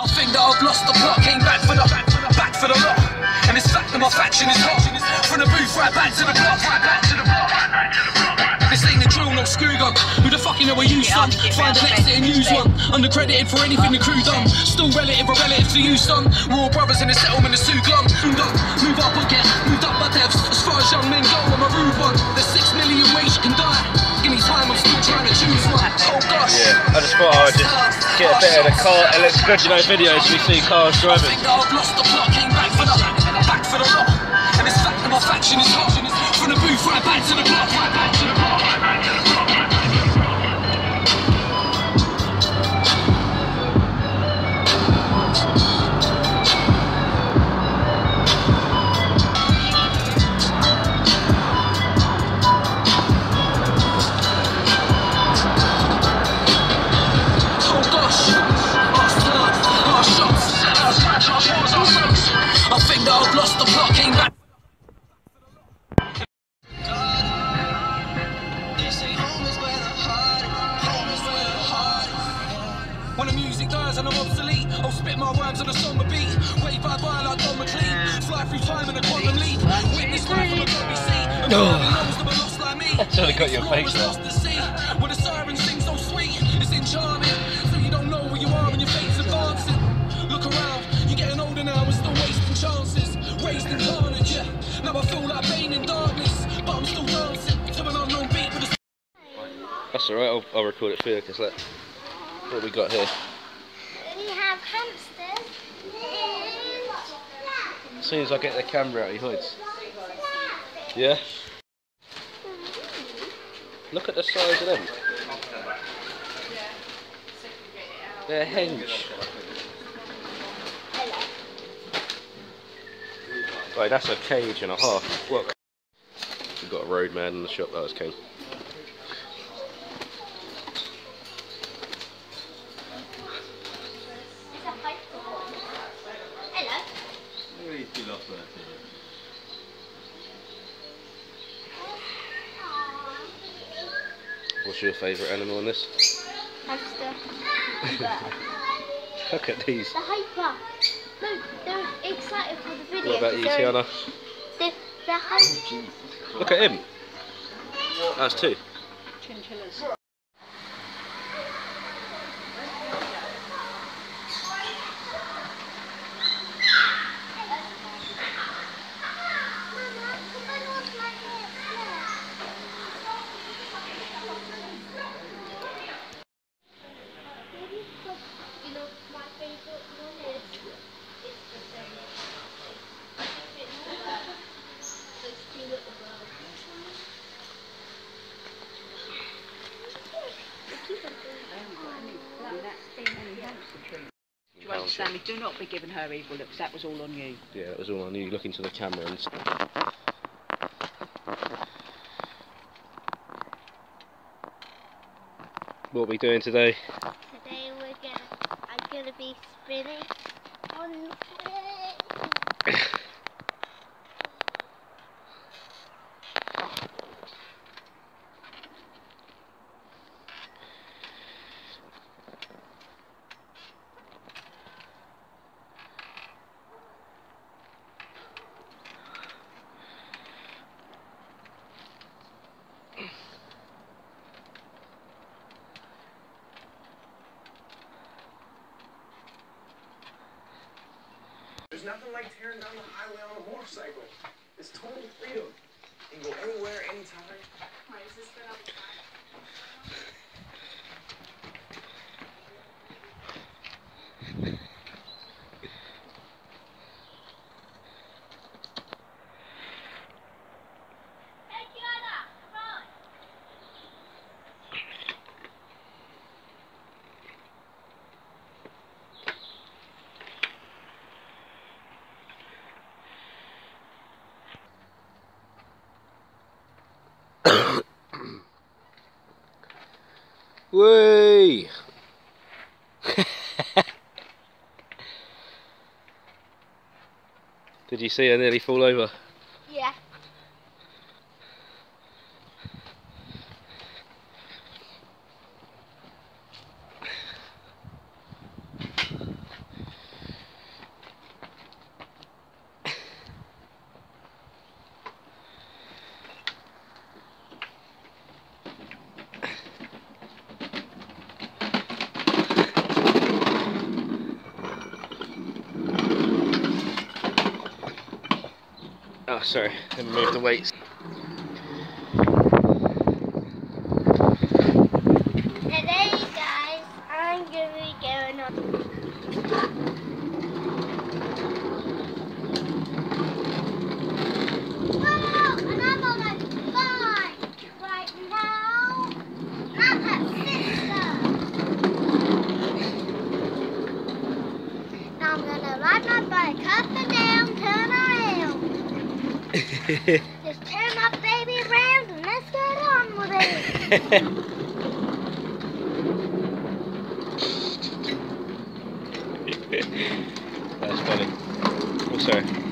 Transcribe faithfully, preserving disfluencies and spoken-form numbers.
I think that I've lost the plot, came back for the back for the back for the lot. And it's fact that my faction is hot. From the booth right back to the block, right back to the block. This ain't the drill, no screw gun. Who the fuck you know are you, son? Find an exit and use one. Undercredited for anything the crew done. Still relative or relative to you, son. We're all brothers in the settlement of Sue Glum. Move up or get moved up by devs. As far as young men go, I'm a rude one. There's six million ways you can die. Give me time, I'm still trying to choose one. Oh gosh. Yeah, I just thought I would just get a bit of the car. It looks good, you know, videos we see cars driving. I think that I've lost the plot, came back for the back for the lot. And it's fact that my faction is hot. From the booth right back to the block, right back to the block, right back to the block. I think that I've lost the plot, came back. When the music dies and I'm obsolete, I'll spit my rhymes on a song of beat. Wave by by like Don McLean. Fly through time in a quantum leap. Witness life from a godly sea. And nobody knows that we're lost like me. That's only got your face there. When the siren sings so sweet, it's enchanting. So you don't know where you are and your fate's advancing. Look around, you're getting older now and still wasting chances. Raised in carnage, yeah. Now I feel like Bane in darkness, but I'm still dancing to an unknown beat with a... That's alright, I'll, I'll record it for you, because look what we got here. We have hamsters. As soon as I get the camera out, he hides. Yeah? Look at the size of them. They're henge. Right, that's a cage and a half. Look. We've got a roadman in the shop, that was Kane. What's your favourite animal in this? Hamster. Look at these. The hyper. Look, they're excited for the video. What about you, Tiana? The, the hyper. Look at him. That's two. Chinchillas. Do you understand me? Do not be giving her evil looks, that was all on you. Yeah, that was all on you. Look into the camera and stuff. What are we doing today? Today we're gonna, I'm gonna be spinning on the There's nothing like tearing down the highway on a motorcycle. It's total freedom. You can go anywhere, anytime. Why is this been up? Whey! Did you see her nearly fall over? Yeah. sorry, let me move the weights. Today, guys, I'm going to be going on. Whoa, and I'm on a bike right now. Not her sister. Now I'm going to ride my bike up and down, turn around. Just turn my baby around and let's get on with it. That's funny. Oh, sorry.